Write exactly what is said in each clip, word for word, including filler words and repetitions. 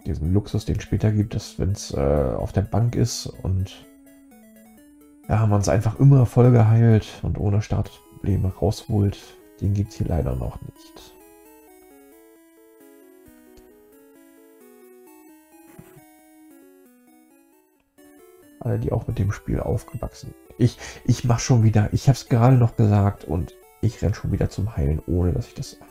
diesen Luxus, den es später gibt, dass wenn es äh, auf der Bank ist und ja, man es einfach immer voll geheilt und ohne Statusprobleme rausholt, den gibt es hier leider noch nicht. Alle, die auch mit dem Spiel aufgewachsen sind. Ich, ich mache schon wieder, ich habe es gerade noch gesagt und ich renne schon wieder zum Heilen, ohne dass ich das...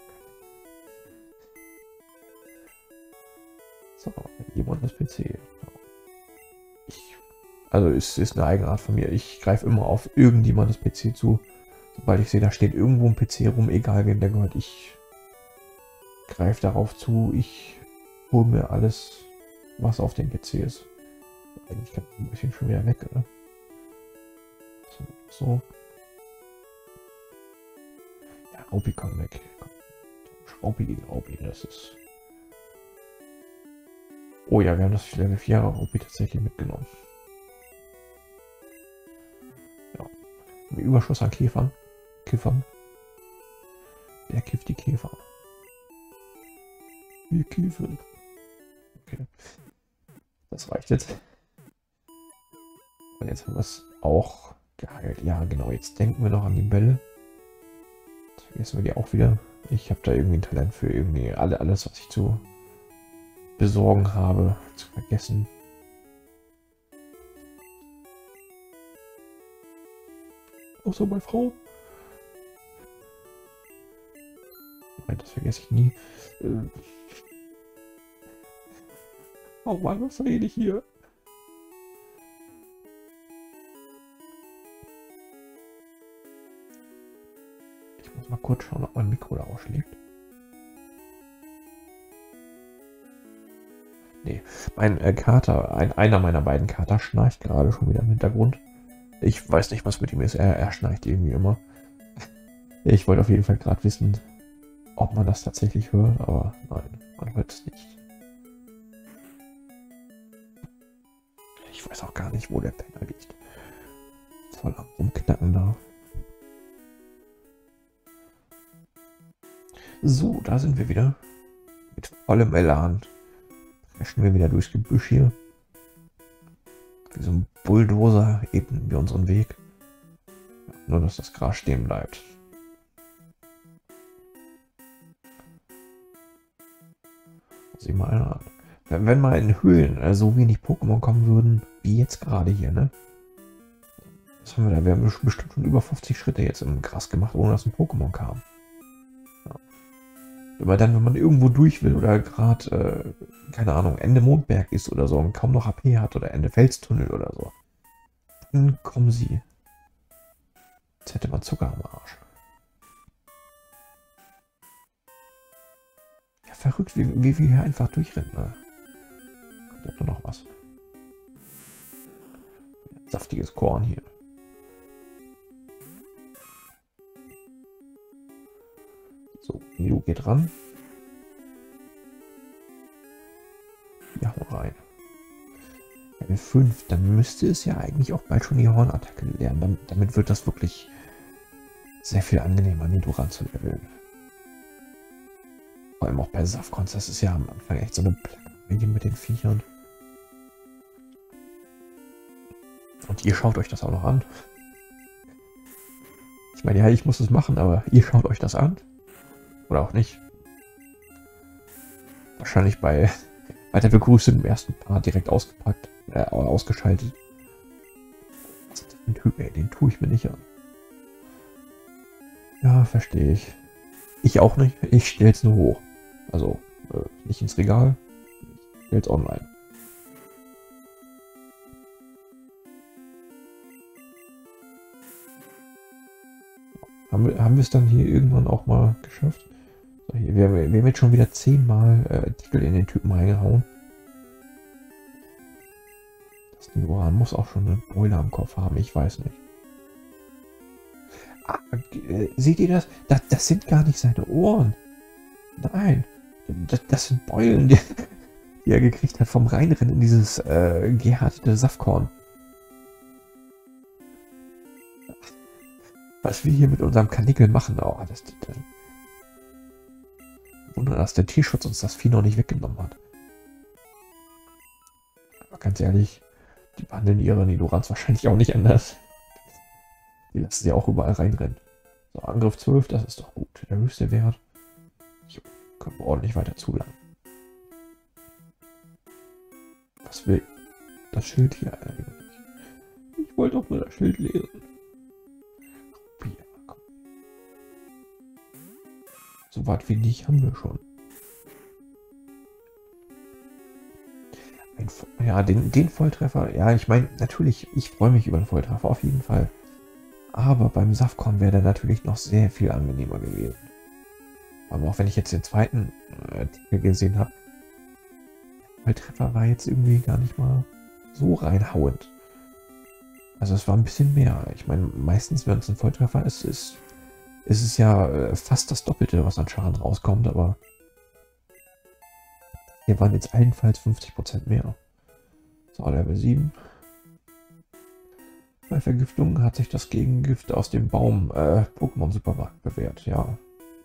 So, jemand das P C. Ich, also es ist eine Eigenart von mir. Ich greife immer auf irgendjemandes P C zu. Sobald ich sehe, da steht irgendwo ein P C rum, egal wem der gehört, ich greife darauf zu. Ich hole mir alles, was auf dem P C ist. Eigentlich kann ich ein bisschen schon wieder weg, oder? So. so. Ja, Raupi, komm weg. Komm. Raupi gegen Raupi, das ist... Oh ja, wir haben das Level vier Raupi tatsächlich mitgenommen. Ja. Ein Überschuss an Käfern. Kiffern. Wer kifft die Käfer? Wir kiffen. Okay. Das reicht jetzt. Und jetzt haben wir es auch geheilt. Ja, genau. Jetzt denken wir noch an die Bälle. Jetzt vergessen wir die auch wieder. Ich habe da irgendwie ein Talent für irgendwie alle, alles, was ich zu besorgen habe, zu vergessen. Außer bei Frau. Nein, das vergesse ich nie. Äh oh Mann, was rede ich hier? Ich muss mal kurz schauen, ob mein Mikro da ausschlägt. Nee, mein äh, Kater, ein, einer meiner beiden Kater schnarcht gerade schon wieder im Hintergrund. Ich weiß nicht, was mit ihm ist. Er, er schnarcht irgendwie immer. Ich wollte auf jeden Fall gerade wissen, ob man das tatsächlich hört, aber nein, man hört es nicht. Ich weiß auch gar nicht, wo der Penner liegt. Voll am Rumknacken da. So, da sind wir wieder. Mit vollem Elan. Preschen wir wieder durchs Gebüsch hier. Wie so ein Bulldozer ebnen wir unseren Weg. Nur, dass das Gras stehen bleibt. Sieh mal einer an. Wenn, wenn mal in Höhlen äh, so wenig Pokémon kommen würden, wie jetzt gerade hier, ne? Was haben wir da? Wir haben bestimmt schon über fünfzig Schritte jetzt im Gras gemacht, ohne dass ein Pokémon kam. Ja. Aber dann, wenn man irgendwo durch will oder gerade, äh, keine Ahnung, Ende Mondberg ist oder so und kaum noch H P hat oder Ende Felstunnel oder so, dann kommen sie. Jetzt hätte man Zucker am Arsch. Ja, verrückt, wie, wie wir hier einfach durchrennen. Ne? Kommt nur noch was. Saftiges Korn hier. So, Milo geht ran. Ja, hau rein. Level fünf, dann müsste es ja eigentlich auch bald schon die Hornattacke lernen. Damit, damit wird das wirklich sehr viel angenehmer, Nido ranzuleveln. Vor allem auch bei Safkons, das ist ja am Anfang echt so eine Plage mit den Viechern. Und ihr schaut euch das auch noch an. Ich meine, ja, ich muss es machen, aber ihr schaut euch das an. Oder auch nicht. Wahrscheinlich bei, bei der Begrüßung im ersten Part direkt ausgepackt, äh, ausgeschaltet. Den, Typ, ey, den tue ich mir nicht an. Ja, verstehe ich. Ich auch nicht. Ich stelle es nur hoch. Also, äh, nicht ins Regal. Ich stelle es online. Haben wir, haben wir es dann hier irgendwann auch mal geschafft? So, hier, wir, wir haben jetzt schon wieder zehnmal äh, Titel in den Typen reingehauen. Das Nidoran muss auch schon eine Beule am Kopf haben, ich weiß nicht. Ah, äh, seht ihr das? das? Das sind gar nicht seine Ohren. Nein, das, das sind Beulen, die, die er gekriegt hat vom Reinrennen in dieses äh, gehärtete Saftkorn. Was wir hier mit unserem Kanickel machen, oh, das, das, das Wunder, dass der Tierschutz uns das Vieh noch nicht weggenommen hat. Aber ganz ehrlich, die behandeln ihre Nidorans wahrscheinlich auch nicht anders. Die lassen sie auch überall reinrennen. So, Angriff zwölf, das ist doch gut. Der höchste Wert. Jo, können wir ordentlich weiter zulangen. Was will das Schild hier eigentlich? Ich wollte doch nur das Schild lesen. Ja, komm. So weit wie dich haben wir schon. Ein, ja, den, den Volltreffer. Ja, ich meine, natürlich, ich freue mich über einen Volltreffer, auf jeden Fall. Aber beim Safkon wäre der natürlich noch sehr viel angenehmer gewesen. Aber auch wenn ich jetzt den zweiten Artikel gesehen habe, der Volltreffer war jetzt irgendwie gar nicht mal so reinhauend. Also es war ein bisschen mehr. Ich meine, meistens, wenn es ein Volltreffer ist, ist, ist es ja fast das Doppelte, was an Schaden rauskommt, aber hier waren jetzt allenfalls fünfzig Prozent mehr. So, Level sieben. Bei Vergiftung hat sich das Gegengift aus dem Baum äh, Pokémon Supermarkt bewährt, ja.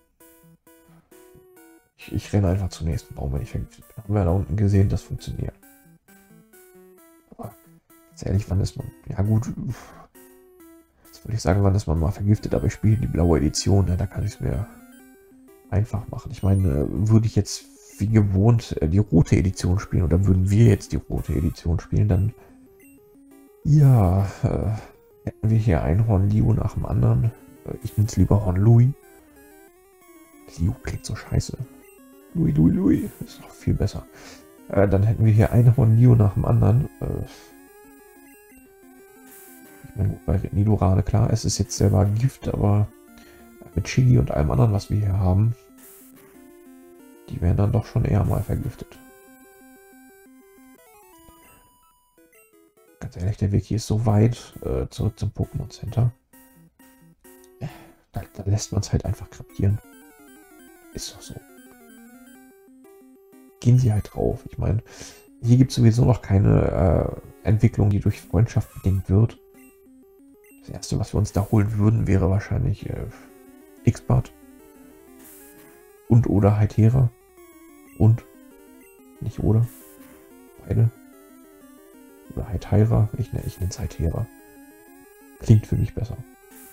Ich, ich renne einfach zum nächsten Baum, wenn ich vergiftet bin. Haben wir da unten gesehen, das funktioniert. Aber ganz ehrlich, wann ist man... Ja gut, jetzt würde ich sagen, wann ist man mal vergiftet, aber ich spiele die blaue Edition, ne, da kann ich es mir einfach machen. Ich meine, würde ich jetzt wie gewohnt die rote Edition spielen oder würden wir jetzt die rote Edition spielen, dann ja, äh, hätten wir hier ein Hornliu nach dem anderen. Ich nenne es lieber Hornlui. Liu klingt so scheiße. Lui, Lui, Lui. Ist noch viel besser. Äh, dann hätten wir hier ein Hornliu nach dem anderen. Äh, ich meine, bei Nidorane, klar, es ist jetzt selber Gift, aber mit Shiggy und allem anderen, was wir hier haben, die werden dann doch schon eher mal vergiftet. Ganz ehrlich, der Weg hier ist so weit äh, zurück zum Pokémon Center. Da, da lässt man es halt einfach krepieren. Ist doch so. Gehen Sie halt drauf. Ich meine, hier gibt es sowieso noch keine äh, Entwicklung, die durch Freundschaft bedingt wird. Das erste, was wir uns da holen würden, wäre wahrscheinlich äh, X-Bart. Und oder Hytera. Und. Nicht oder. Beide. Oder Hytera. Ich, ne, ich nenne es Hytera. Klingt für mich besser.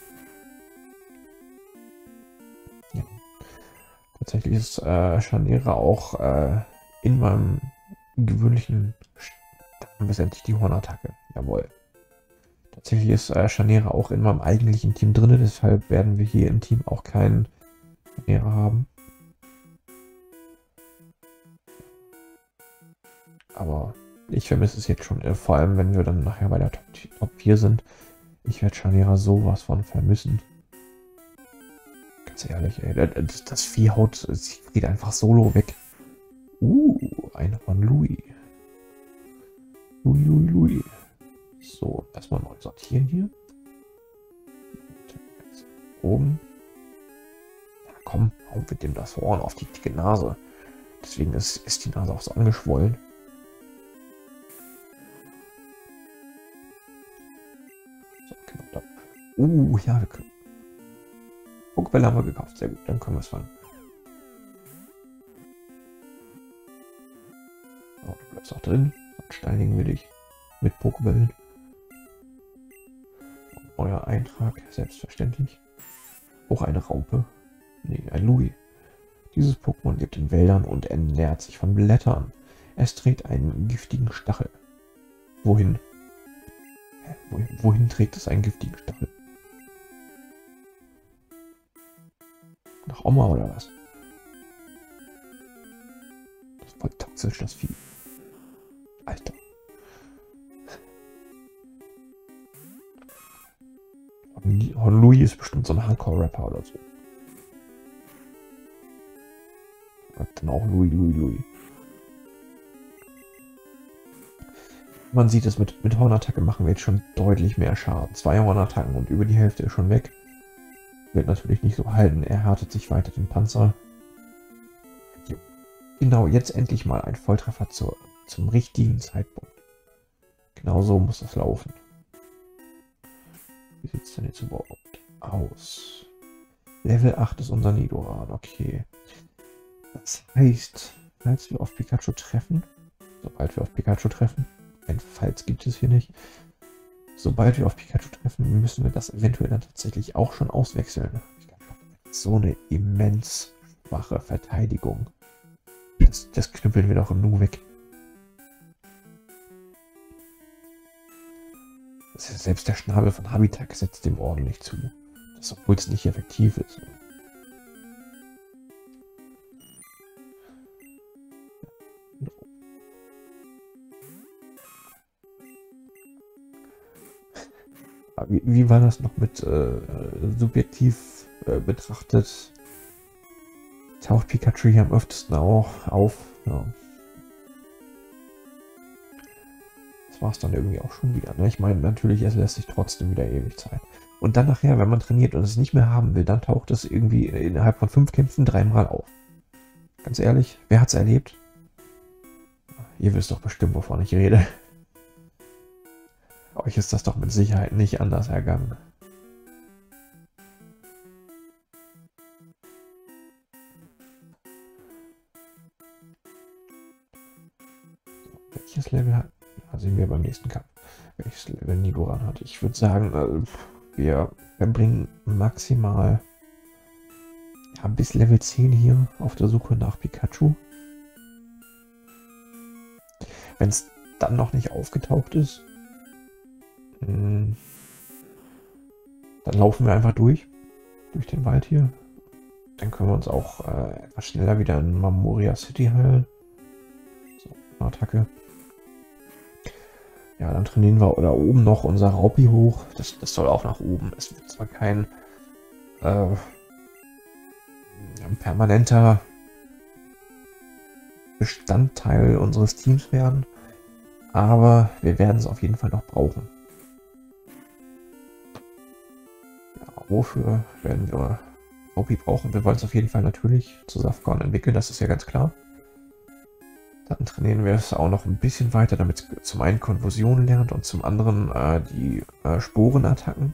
Ja. Tatsächlich ist äh, Chanera auch äh, in meinem gewöhnlichen... Da haben wir endlich die Hornattacke. Jawohl. Tatsächlich ist äh, Chanera auch in meinem eigentlichen Team drin. Deshalb werden wir hier im Team auch keinen Chanera haben. Aber ich vermisse es jetzt schon, äh, vor allem wenn wir dann nachher bei der Top, Top vier sind. Ich werde Chanera sowas von vermissen. Ganz ehrlich, ey, das, das Vieh haut, es geht einfach solo weg. Uh, eine von Louis. Louis, Louis, Louis. So, erstmal neu sortieren hier. Oben. Ja, komm, hauen wir dem das Horn auf die dicke Nase. Deswegen ist, ist die Nase auch so angeschwollen. Uh, ja, wir können. Pokébälle haben wir gekauft. Sehr gut, dann können wir es fangen. Oh, du bleibst auch drin. Dann steinigen wir dich mit Pokébällen. Euer Eintrag, selbstverständlich. Auch eine Raupe. Nee, ein Louis. Dieses Pokémon lebt in Wäldern und ernährt sich von Blättern. Es trägt einen giftigen Stachel. Wohin? Hä? Wohin, wohin trägt es einen giftigen Stachel? Nach Oma oder was? Das ist voll toxisch, das Vieh. Alter. Honlui ist bestimmt so ein Hardcore-Rapper oder so. Und dann auch Louis, Louis, Louis. Man sieht es, mit, mit Hornattacke machen wir jetzt schon deutlich mehr Schaden. Zwei Hornattacken und über die Hälfte ist schon weg. Wird natürlich nicht so halten. Er härtet sich weiter den Panzer. Genau, jetzt endlich mal ein Volltreffer zur, zum richtigen Zeitpunkt. Genau so muss das laufen. Wie sieht es denn jetzt überhaupt aus? Level acht ist unser Nidoran, okay. Das heißt, als wir auf Pikachu treffen, sobald wir auf Pikachu treffen, ein Falls gibt es hier nicht. Sobald wir auf Pikachu treffen, müssen wir das eventuell dann tatsächlich auch schon auswechseln. So eine immens schwache Verteidigung. Das, das knüppeln wir doch im Nu weg. Selbst der Schnabel von Habitak setzt dem ordentlich zu. Das, obwohl es nicht effektiv ist. Wie, wie war das noch mit äh, subjektiv äh, betrachtet? Taucht Pikachu hier am öftesten auch auf. Ja. Das war es dann irgendwie auch schon wieder. Ne? Ich meine, natürlich, es lässt sich trotzdem wieder ewig Zeit. Und dann nachher, wenn man trainiert und es nicht mehr haben will, dann taucht es irgendwie innerhalb von fünf Kämpfen dreimal auf. Ganz ehrlich, wer hat's erlebt? Ihr wisst doch bestimmt, wovon ich rede. Euch ist das doch mit Sicherheit nicht anders ergangen. Welches Level hat... Ja, sehen wir beim nächsten Kampf. Welches Level Nidoran hat. Ich würde sagen, äh, wir verbringen maximal ja, bis Level zehn hier auf der Suche nach Pikachu. Wenn es dann noch nicht aufgetaucht ist, dann laufen wir einfach durch, durch den Wald hier. Dann können wir uns auch äh, etwas schneller wieder in Mamoria City heilen. So, eine Attacke. Ja, dann trainieren wir da oben noch unser Raupi hoch. Das, das soll auch nach oben. Es wird zwar kein äh, ein permanenter Bestandteil unseres Teams werden, aber wir werden es auf jeden Fall noch brauchen. Wofür werden wir Raupi brauchen? Wir wollen es auf jeden Fall natürlich zu Safgon entwickeln, das ist ja ganz klar. Dann trainieren wir es auch noch ein bisschen weiter, damit es zum einen Konfusion lernt und zum anderen äh, die äh, Sporenattacken.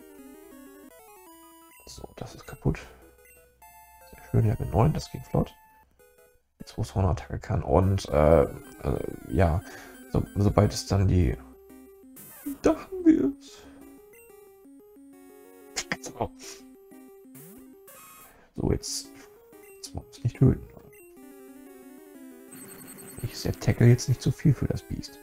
So, das ist kaputt. Sehr schön, Level neun, das geht flott. Jetzt, wo es Hornattacke kann. Und äh, äh, ja, so, sobald es dann die... Da haben wir es. So, jetzt, jetzt wollen wir es nicht töten. Ich der Tackle jetzt nicht zu viel für das Biest.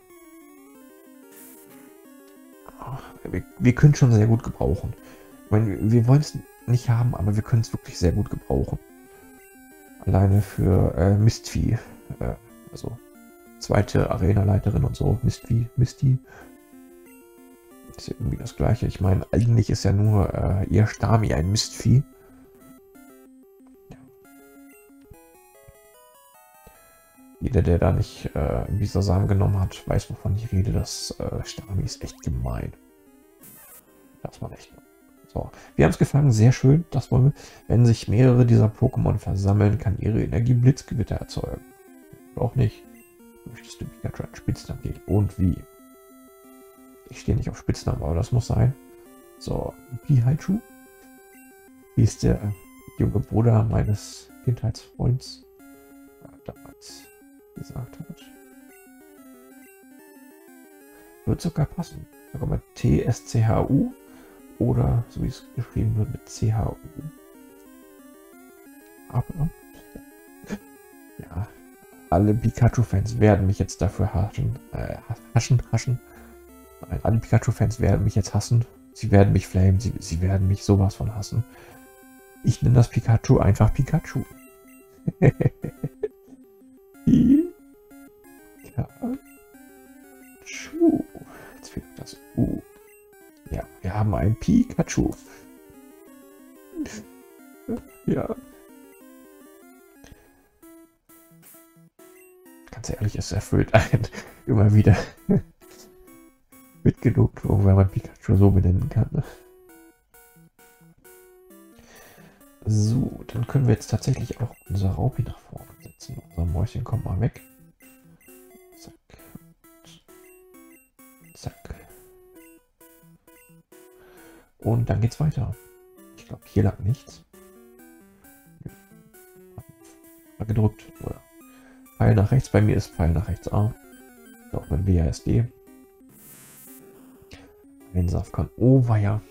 Wir, wir können schon sehr gut gebrauchen. Ich meine, wir wollen es nicht haben, aber wir können es wirklich sehr gut gebrauchen. Alleine für äh, Mistvieh. Äh, also zweite Arena-Leiterin und so. Mistvieh, Misty. Ist ja irgendwie das gleiche. Ich meine, eigentlich ist ja nur äh, ihr Stami ein Mistvieh. Ja. Jeder, der da nicht äh, Bisasam genommen hat, weiß, wovon ich rede. Das äh, Stami ist echt gemein. Das war echt. So, wir haben es gefangen. Sehr schön. Das wollen wir. Wenn sich mehrere dieser Pokémon versammeln, kann ihre Energie Blitzgewitter erzeugen. Auch nicht. Möchtest du Pikachu einen Spitznamen geben? Und wie? Ich stehe nicht auf Spitznamen, aber das muss sein. So, Pihachu. Wie ist der junge Bruder meines Kindheitsfreunds damals gesagt hat. Wird sogar passen. Sogar mit T S C H U oder so wie es geschrieben wird mit C H U. Aber ja, alle Pikachu-Fans werden mich jetzt dafür haschen. Äh, haschen, haschen. Nein, alle Pikachu-Fans werden mich jetzt hassen. Sie werden mich flamen. Sie, sie werden mich sowas von hassen. Ich nenne das Pikachu einfach Pikachu. Pikachu. Jetzt fehlt das U. Ja, wir haben ein Pikachu. Ja. Ganz ehrlich, es erfüllt einen immer wieder mit Genugtuung, wenn man Pikachu so benennen kann. So, dann können wir jetzt tatsächlich auch unser Raupi nach vorne setzen. Unser Mäuschen kommt mal weg. Zack. Zack. Und dann geht's weiter. Ich glaube, hier lag nichts. Mal gedrückt, oder? Pfeil nach rechts, bei mir ist Pfeil nach rechts A. Auch mit W A S D. Ein Safkan. Oh, weia.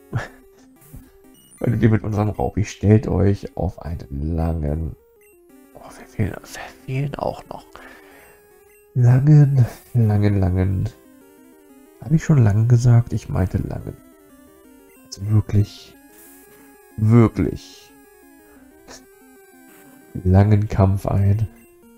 Wenn wir mit unserem Raupi, stellt euch auf einen langen. Oh, wir fehlen, wir fehlen auch noch. Langen, langen, langen. Habe ich schon lang gesagt? Ich meinte langen. Also wirklich, wirklich langen Kampf ein.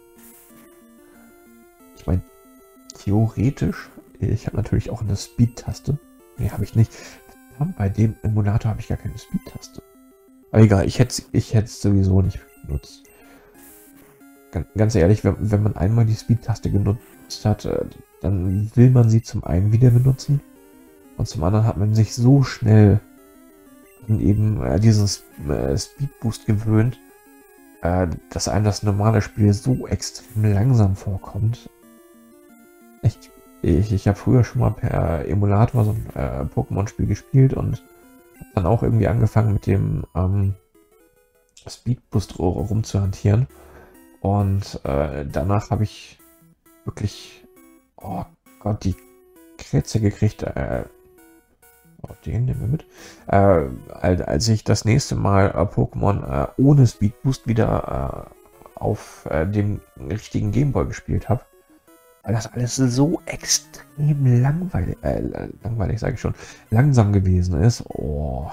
Ich meine, theoretisch, ich habe natürlich auch eine Speed-Taste. Nee, habe ich nicht. Bei dem Emulator habe ich gar keine Speed-Taste. Aber egal, ich hätte ich es sowieso nicht benutzt. Ganz, ganz ehrlich, wenn, wenn man einmal die Speed-Taste genutzt hat, dann will man sie zum einen wieder benutzen. Und zum anderen hat man sich so schnell an eben äh, dieses äh, Speed-Boost gewöhnt, äh, dass einem das normale Spiel so extrem langsam vorkommt. Echt. Ich, ich habe früher schon mal per Emulator so ein äh, Pokémon-Spiel gespielt und dann auch irgendwie angefangen mit dem ähm, Speedboost rumzuhantieren. Und äh, danach habe ich wirklich, oh Gott, die Krätze gekriegt. Äh, oh, den nehmen wir mit. Äh, als, als ich das nächste Mal äh, Pokémon äh, ohne Speedboost wieder äh, auf äh, dem richtigen Gameboy gespielt habe. Weil das alles so extrem langweilig, äh, langweilig sage ich schon, langsam gewesen ist. Oh.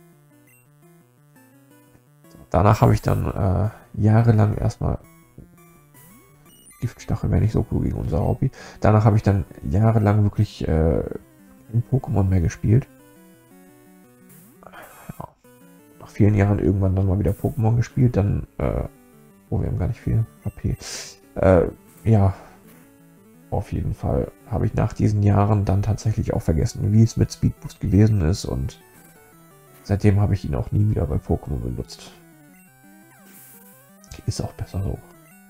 Danach habe ich dann äh, jahrelang erstmal Giftstachel wäre nicht so cool gegen unser Hobby. Danach habe ich dann jahrelang wirklich äh, kein Pokémon mehr gespielt. Ja. Nach vielen Jahren irgendwann dann mal wieder Pokémon gespielt, dann, äh, oh, wir haben gar nicht viel H P. Äh, ja. Auf jeden Fall habe ich nach diesen Jahren dann tatsächlich auch vergessen, wie es mit Speedboost gewesen ist, und seitdem habe ich ihn auch nie wieder bei Pokémon benutzt. Ist auch besser so.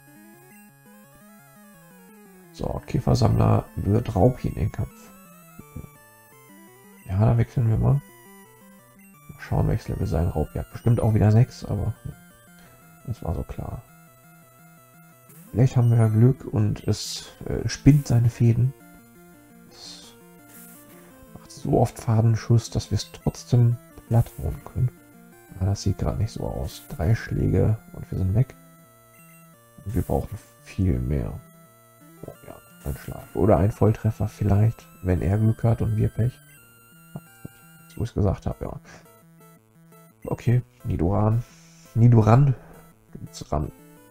So, Käfersammler wird Raupi in den Kampf. Ja, da wechseln wir mal. Mal schauen, welches Level sein Raupi hat. Bestimmt auch wieder sechs, aber das war so klar. Vielleicht haben wir ja Glück und es äh, spinnt seine Fäden. Es macht so oft Fadenschuss, dass wir es trotzdem platt hauen können. Aber das sieht gerade nicht so aus. Drei Schläge und wir sind weg. Und wir brauchen viel mehr. Oh ja, ein Schlag. Oder ein Volltreffer vielleicht, wenn er Glück hat und wir Pech. So ich es gesagt habe, ja. Okay, Nidoran. Nidoran. Gibt's ran.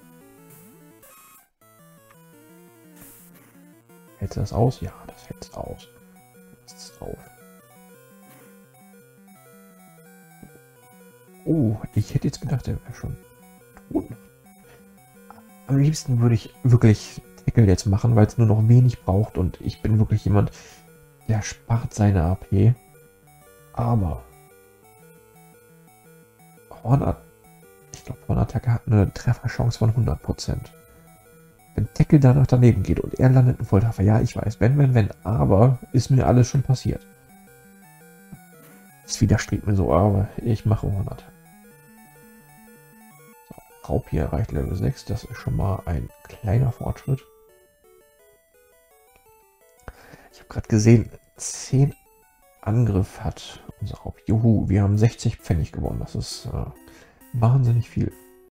Hält das aus? Ja, das hält es aus. Das ist drauf. Oh, ich hätte jetzt gedacht, er wäre schon tot. Am liebsten würde ich wirklich Tackle jetzt machen, weil es nur noch wenig braucht und ich bin wirklich jemand, der spart seine A P. Aber Horn, ich glaube, Hornattacke hat eine Trefferchance von hundert Prozent. Wenn Tackle danach daneben geht und er landet einen Volltreffer, ja, ich weiß, wenn, wenn, wenn, aber ist mir alles schon passiert. Das widerstrebt mir so, aber ich mache Hornattacke. So, Raupi erreicht Level sechs, das ist schon mal ein kleiner Fortschritt. Ich habe gerade gesehen, zehn Angriff hat unser Raupi. Juhu, wir haben sechzig Pfennig gewonnen, das ist äh, wahnsinnig viel.